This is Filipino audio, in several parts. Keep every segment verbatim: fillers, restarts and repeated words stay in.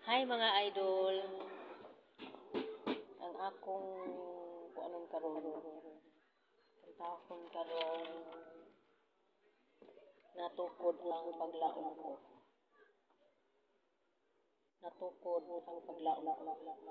Hi mga idol. Ang akong kuanon karon. Kantahon karon natukod ang paglaom ko. Natukod ang paglaom ko.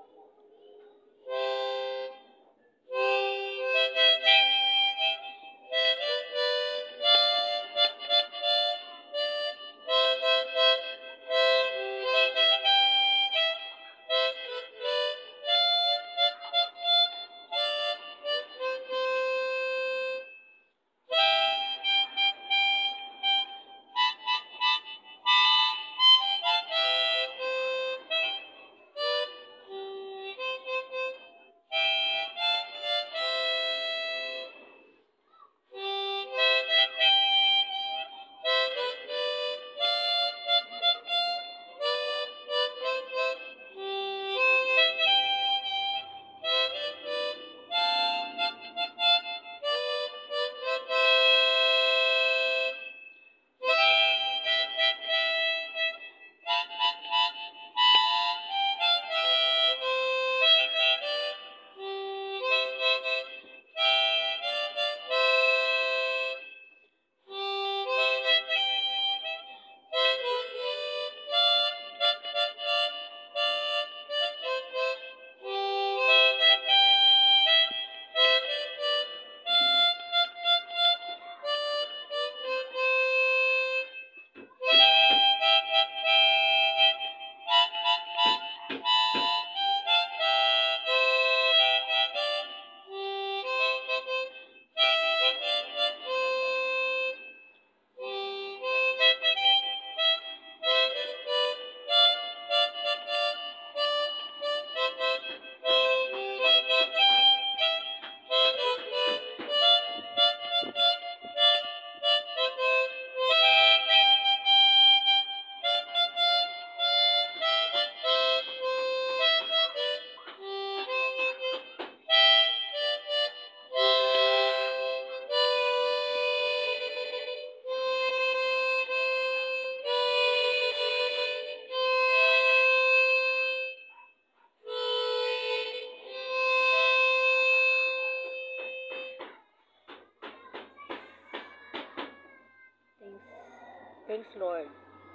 Thanks Lord.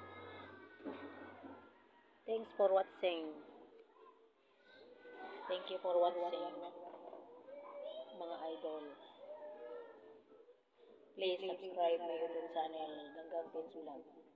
Thanks for watching. Thank you for watching, mga idol. Please subscribe my YouTube channel, Ganggang Penz Vlog.